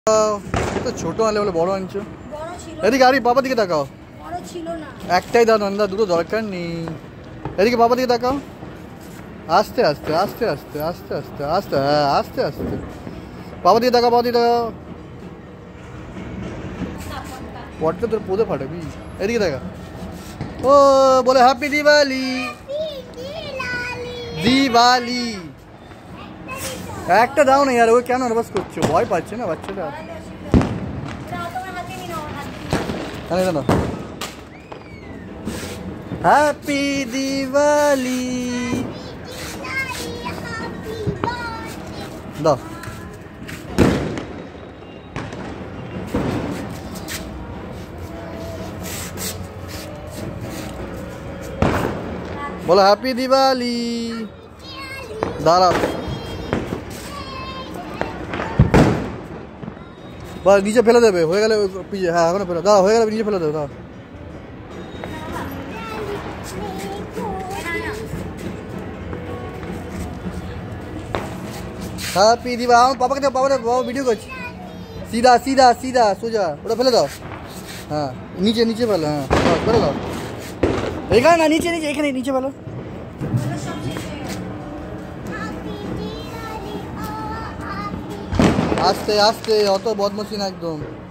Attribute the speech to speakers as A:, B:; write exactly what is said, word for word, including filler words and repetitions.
A: তো ছোট আনলে বলে বড় আনছো। এদিকে আরে বাবা দিকে তাকাও।
B: বড় ছিল না।
A: একটাই দাও নন্দা, দুটো দরকার নেই। এদিকে বাবা দিকে তাকাও। আস্তে আস্তে আস্তে আস্তে আস্তে আস্তে আস্তে হ্যাঁ আস্তে আস্তে বাবা দিকে তাকাও, বাবা দিকে তাকাও। পটটা তোর পোদে ফাটাবি। এদিকে দেখা। ও বলে হ্যাপি দিওয়ালি। দিওয়ালি একটা দাও না यार, ও কেন নার্ভাস করছো? ভয় পাচ্ছে না বাচ্চাটা। আরে না হ্যাপি দিওয়ালি দাও। বলো হ্যাপি দিওয়ালি। দাঁড়াও বা নিচে ফেলে দেবে, হয়ে গেলে হ্যাঁ এখন ফেলে দাও, হয়ে গেলে নিচে ফেলে দেবে দাও। হ্যাপি দিবা আমার পাপাকে দাও, পাপাকে বাবা ভিডিও করছি। সিধা সিধা সিধা সোজা ওটা ফেলে দাও। হ্যাঁ নিচে নিচে ফেলো, হ্যাঁ ফেলে দাও। এখানে না নিচে নিচে এখানে নিচে ফেলো। আস্তে আস্তে, অত বদমাশি না একদম।